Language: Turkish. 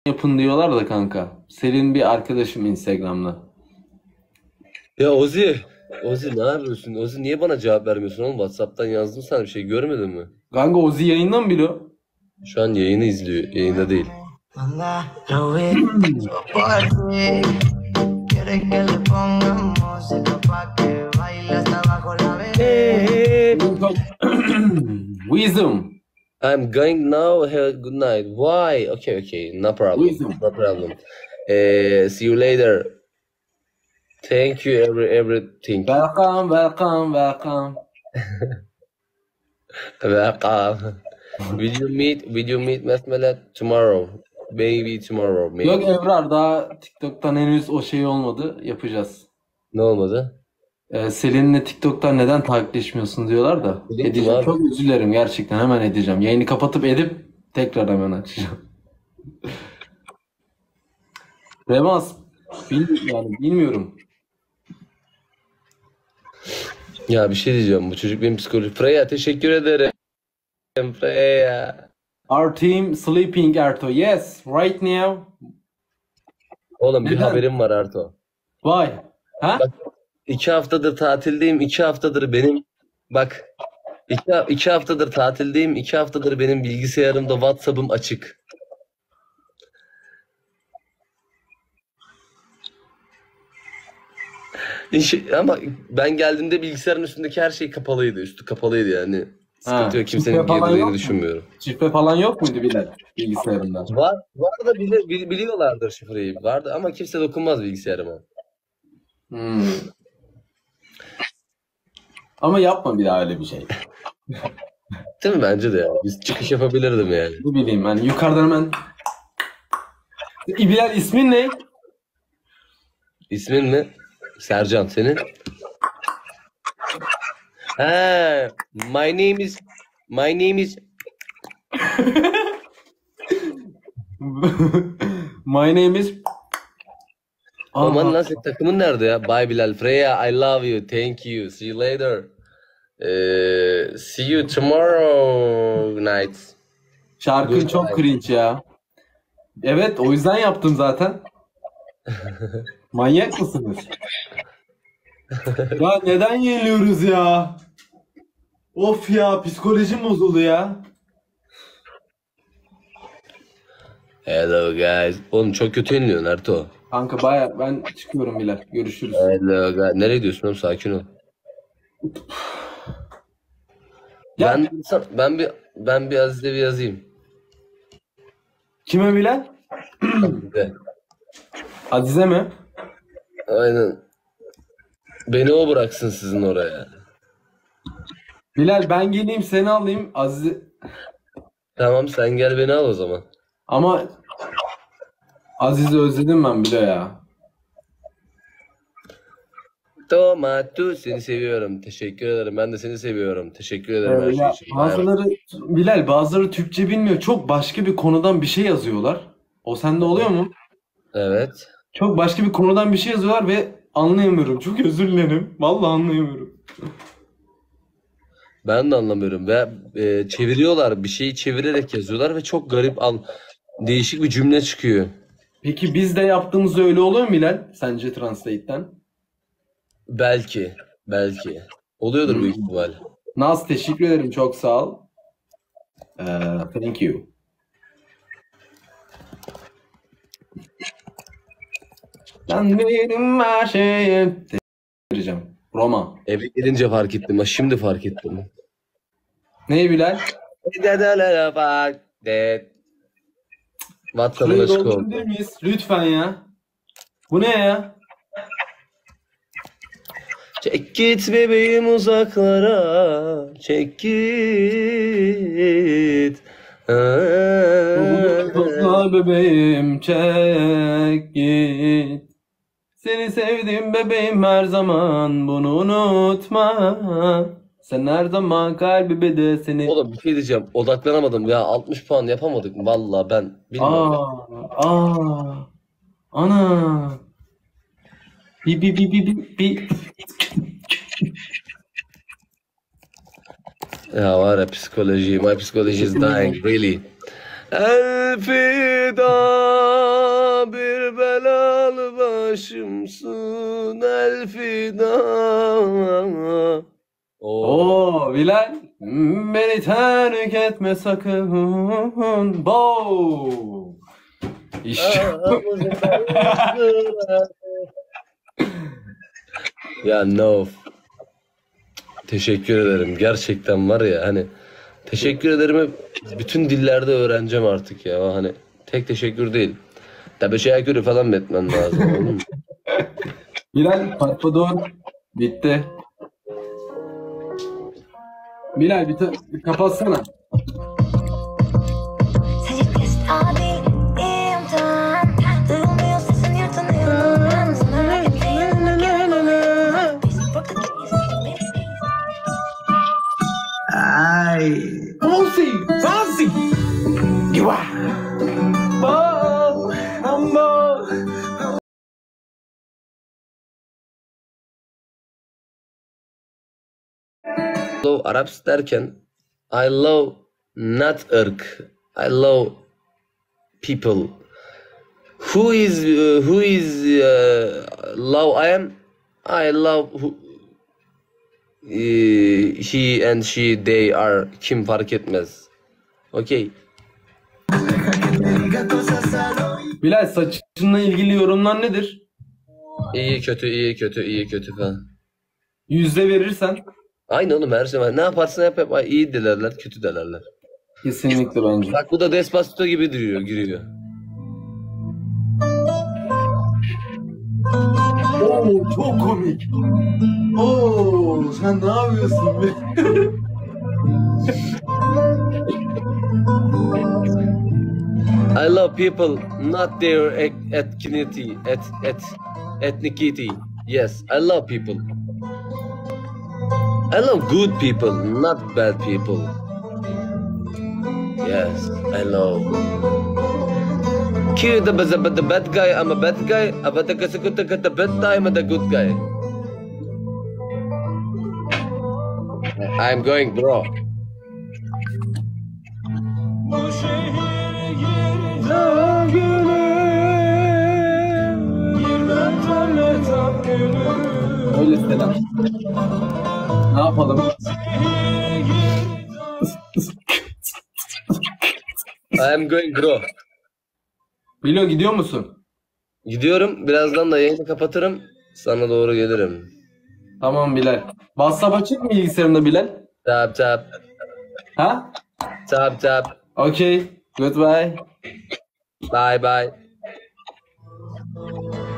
yapın diyorlar da kanka. Selin bir arkadaşım Instagram'da. Ya Ozi ne yapıyorsun? Ozi niye bana cevap vermiyorsun oğlum? WhatsApp'tan yazdım sana bir şey görmedin mi? Kanka Ozi yayından biliyor. Şu an yayını izliyor. Yayında değil. Anda, lo vi, por ti. Quiere que le pongamos música pa' que baile hasta abajo la vez. Wisdom. I'm going now. Have a good night. Why? Okay. No problem. Wisdom. No problem. See you later. Thank you everything. Welcome. Welcome. Will you meet Mesmelet tomorrow? Maybe tomorrow. Maybe. Yok Ebrar, daha TikTok'tan henüz o şey olmadı. Yapacağız. Ne olmadı? Selin'le TikTok'tan neden takipleşmiyorsun diyorlar da. Dedim ki Edeceğim. abi. Çok özür dilerim, gerçekten hemen edeceğim. Yayını kapatıp edip tekrar hemen açacağım. Remaz. Bilmiyorum. Ya bir şey diyeceğim. Bu çocuk benim psikolojik. Freya teşekkür ederim. Freya. Our team sleeping Erto. Yes, right now. Oğlum bir Neden? haberim var Arto. Why? Ha? Bak 2 haftadır tatildeyim. 2 haftadır benim bak 2 haftadır tatildeyim. 2 haftadır benim bilgisayarımda WhatsApp'ım açık. Ama ben geldiğimde bilgisayarın üstündeki her şey kapalıydı. Üstü kapalıydı yani. Sıkıntı yok. Kimsenin şifre falan yok girdiğini mu? düşünmüyorum. Şifre falan yok muydu bilgisayarında? Var da biliyorlardır şifreyi. Vardı ama kimse dokunmaz bilgisayarıma. Ama yapma bir daha öyle bir şey. Değil mi? Bence de ya. Biz çıkış yapabilirdim yani. Ne bileyim, hani yukarıdan hemen. Bilal, ismin ne? İsmin mi? Sercan senin? Ha, my name is My name is. Aman lan senin takımın nerede ya? Bye Bilal. Freya, I love you. Thank you. See you later. See you tomorrow night. Şarkın Good çok night. cringe ya. Evet, o yüzden yaptım zaten. Manyak mısınız? Ya neden yeniliyoruz ya? Of ya, psikolojim bozuldu ya. Hello guys. Oğlum çok kötü yeniliyorsun Erto. Kanka baya, ben çıkıyorum Bilal. Görüşürüz. Hello guys. Nereye gidiyorsun oğlum? Sakin ol. Ya, Ben bir Aziz'e bir yazayım. kime Bilal? Aziz'e. Azize mi? Aynen. Beni o bıraksın sizin oraya. Bilal, ben geleyim seni alayım. Azize... Tamam sen gel beni al o zaman. Ama Aziz'i özledim ben bile ya. Tomatu seni seviyorum. Teşekkür ederim. Ben de seni seviyorum. Teşekkür ederim her şey Ya, için. bazıları Türkçe bilmiyor. Çok başka bir konudan bir şey yazıyorlar. O sende oluyor mu? Evet. Çok başka bir konudan bir şey yazıyorlar ve anlayamıyorum. Çok özür dilerim. Vallahi anlayamıyorum. Ben de anlamıyorum. Ve çeviriyorlar. Bir şeyi çevirerek yazıyorlar ve çok garip değişik bir cümle çıkıyor. Peki biz de yaptığımızda öyle oluyor mu Bilal? Sence Translate'ten? Belki. Oluyordur büyük ihtimal. Naz, teşekkür ederim. Çok sağ ol. Thank you. Ben benim her şeyim. Vereceğim. Roma. Eve gelince fark ettim. Ha, şimdi fark ettim. Ne Bilal? WhatsApp'ın Şurayı açık oldu. doldurabilir miyiz? Lütfen ya. Bu ne ya? Çek git bebeğim uzaklara. Çek git. Topla bebeğim, çek git. Seni sevdim bebeğim her zaman, bunu unutma. Sen her zaman kalbime de seni... Oğlum bir şey diyeceğim. Odaklanamadım ya. 60 puan yapamadık mı? Vallahi ben bilmiyorum. Ana. Bi. Ya var ya psikoloji. My psychology is dying really. Elfida bir belalı başımsın elfida. Oo Bilal. Beni terk etme sakın. Bow. İşte. Ya no. Teşekkür ederim. Gerçekten var ya hani teşekkür ederim bütün dillerde öğreneceğim artık ya. Hani tek teşekkür değil. Teşekkür falan mı etmem lazım oğlum? Bilal patlador. Bitti. Bilal bir kapatsana. Säger stadig intan. Du och mig och sen gör den innan. Sen är det Ay. Fancy. Fancy. Giva. Bow. Bow. Love Arabs derken I love not ırk. I love people. Who is love I am? I love he and she they are kim fark etmez. Okay. Bilal saçınla ilgili yorumlar nedir? İyi kötü iyi kötü iyi kötü falan. 100'de verirsen. Aynı oğlum her zaman. Ne yaparsan yap hep iyi dilerler, kötü dilerler. Kesinlikle bence. Bak bu da Despacito gibi duruyor, giriyor. Oo çok komik. Oo sen ne yapıyorsun be? I love people, not their ethnicity, ethnicity. Yes, I love people. I love good people, not bad people. Yes, I love. Cute, but the bad guy, I'm a bad guy. But the bad guy, I'm the good guy. I'm going, bro. Öyle selam. Ne yapalım? I'm going, bro. Bilo gidiyor musun? Gidiyorum. Birazdan da yayını kapatırım. Sana doğru gelirim. Tamam Bilal. WhatsApp açık mı bilgisayarında Bilal? Tap tap. Ha? Tap tap. Okay. Goodbye. Bye bye.